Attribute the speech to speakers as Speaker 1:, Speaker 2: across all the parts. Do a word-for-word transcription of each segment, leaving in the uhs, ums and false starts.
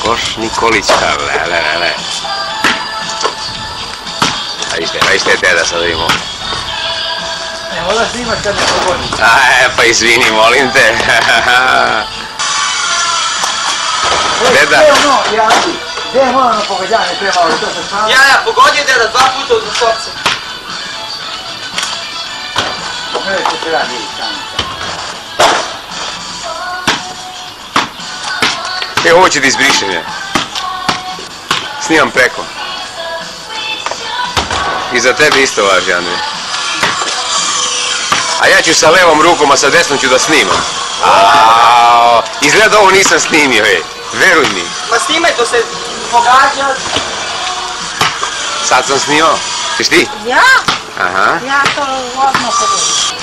Speaker 1: Koš Nikolića, le, le, le, le. A ište, a ište je deda, sad vidimo.
Speaker 2: Ne moraš snimat kad ne pogodi.
Speaker 1: Aj, pa izvini, molim te. Deda.
Speaker 2: Gdje ono, Janki? Gdje je ono pogađanje trebalo, to se stalo?
Speaker 3: Ja, ja, pogodio deda dva puta uz sopce.
Speaker 2: Ne, to se radi, sami.
Speaker 1: E, ovo će da izbrišem ja. Snimam preko. I za tebe isto važi, Andrej. A ja ću sa levom rukom, a sa desnom ću da snimam. Aaaa, izgleda ovo nisam snimio, ej. Veruj mi.
Speaker 3: Ma snimaj, to se pogađa.
Speaker 1: Sad sam snimao. Ćeš ti?
Speaker 4: Ja?
Speaker 1: Aha.
Speaker 4: Ja to odmah pogodim.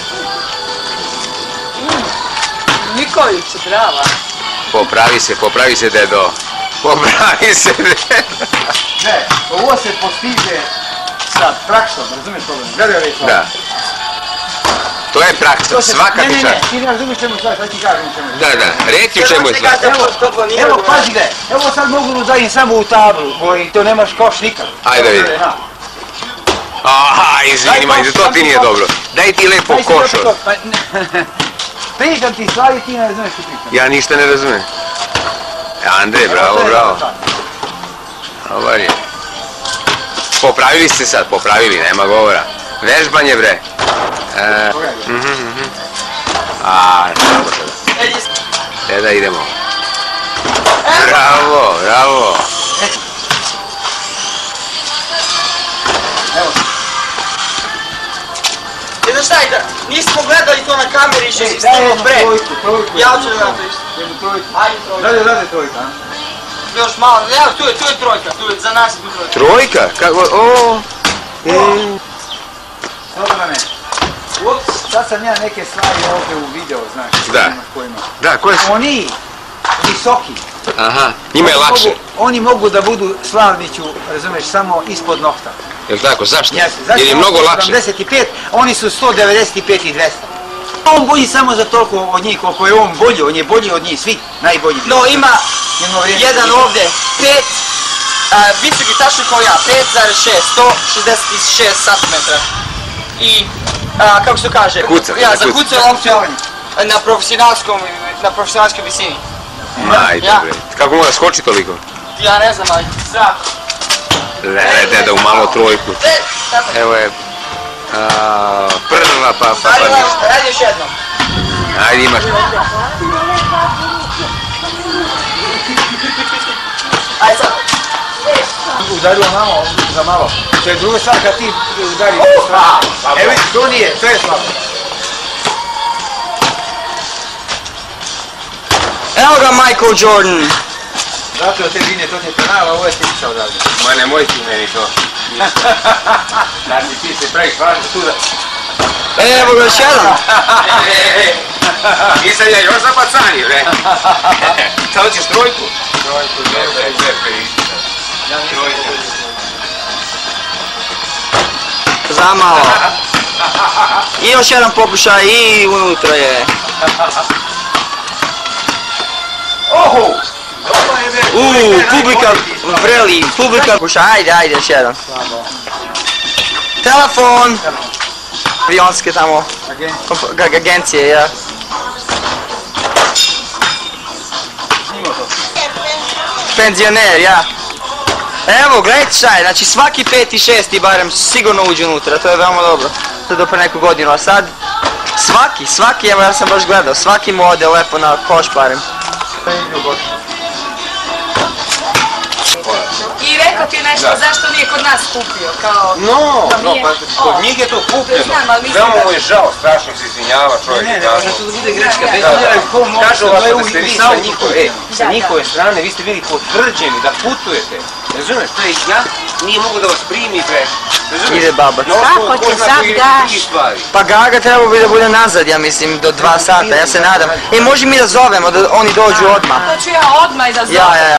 Speaker 3: Nikolić, brava.
Speaker 1: Popravi se, popravi se, dedo. Popravi se, dedo.
Speaker 2: Ne, ovo se postiže sa praksom, razumiješ problem? Gledaj ove stvari.
Speaker 1: Da. To je praksa, svaka ti čast.
Speaker 2: Ne, ne, ne, ti ne razumiješ čemu stvari, sad ti kažem čemu je.
Speaker 1: Da, da, reci u čemu je stvar.
Speaker 2: Evo, pazi gledaj, evo sad mogu da dajem samo u tablu, i to nemaš koš nikad.
Speaker 1: Ajde vidim. Aha, izvini, majde, to ti nije dobro. Daj ti lepo koš.
Speaker 2: Pričam ti stvari, ti ne razumiješ što pričam.
Speaker 1: Ja ništa ne razumijem. Andrej, bravo, bravo. Dobar je. Popravili ste sad, popravili, nema govora. Vežbanje, bre. Aaaa, slabo sada. E da idemo. Bravo, bravo.
Speaker 2: Evo.
Speaker 3: E da šta je da, nismo gledali to na kameri i što si snimao pre. Ja hoću da gledam to isto.
Speaker 2: Jednu trojku.
Speaker 3: Ajde trojka.
Speaker 2: Rade, rade trojka.
Speaker 3: Još malo, evo tu je, tu je trojka, tu je, za nas je tu trojka.
Speaker 1: Trojka? Kako, ooo.
Speaker 2: Dobro na mene. Ups, sad sam ja neke stvari ovdje u video, znaš.
Speaker 1: Da. Da, koje su?
Speaker 2: Oni, visoki.
Speaker 1: Aha, njima je lakše.
Speaker 2: Oni mogu da budu Slavniću, razumiješ, samo ispod nokta.
Speaker 1: Jel' tako, zašto?
Speaker 2: Zašto?
Speaker 1: Jer je mnogo lakše.
Speaker 2: sedamdeset pet, oni su sto devedeset pet i dvesta. On bolji samo za toliko od njih, koliko je on bolji, on je bolji od njih, svi, najbolji.
Speaker 3: No, ima jedan ovdje, pet, visoki tačno kao ja, pet zarez šest, sto šezdeset šest centimetara. I, kako se kaže?
Speaker 1: Kuca,
Speaker 3: ja,
Speaker 1: za
Speaker 3: za
Speaker 1: kuca.
Speaker 3: kucanje loptu na profesionalskom, na profesionalskoj visini.
Speaker 1: Ajde, bre. Kako mora skoči toliko?
Speaker 3: Ja ne znam, ali strah.
Speaker 1: Le, deda, u malo trojku. Evo je. Prva, pa, pa, pa ništa.
Speaker 3: Ajde još jednom.
Speaker 1: Ajde, imaš.
Speaker 3: Ajde sad.
Speaker 2: Udarilo malo, za malo. To je druga stvar kad ti udariš. Evo, to nije, to je slabo.
Speaker 3: Evo ga Michael Jordan.
Speaker 2: Zato te vine, to ti je penal, a ovo je stisao odavde.
Speaker 1: Ma nemoj ti meni to.
Speaker 2: Znači ti se praviš važno tuda.
Speaker 3: Evo ga još jedan.
Speaker 1: Nisam ja još za pacanje, bre. Sad hoćeš trojku? Trojku, trojku.
Speaker 3: Zamalo. I još jedan pokušaj i unutra je.
Speaker 2: Oho!
Speaker 3: Uuu, publika vreli, publika pokušaj, ajde, ajde još jedan. Telefon. Avionske tamo, agencije, ja. Penzioner, ja. Evo, gledajte šta je, znači svaki peti, šesti barem sigurno uđe unutra, to je veoma dobro. To je do pre neku godinu, a sad svaki, svaki, evo ja sam baš gledao, svaki mu ode lepo na koš barem.
Speaker 4: I rekao ti nešto, zašto nije kod nas kupio, kao...
Speaker 1: No, no, pa kod njih je to kupljeno. Veoma mu je žao, strašno se izvinjava čovjek.
Speaker 2: Ne, ne, može to da bude greška, bez obzira ko može...
Speaker 1: Kažu ovako da ste vi sa njihove, sa njihove strane, vi ste bili potvrđeni da putujete. Razumeš, to je ja, nije mogu da vas primi pre.
Speaker 3: Ide baba.
Speaker 4: Kako će sad daš?
Speaker 3: Pa Gaga trebao bi da bude nazad, ja mislim, do dva sata, ja se nadam. E, može mi da zovemo, da oni dođu odmah.
Speaker 4: To ću ja odmah i da zovem.
Speaker 3: Ja, ja, ja.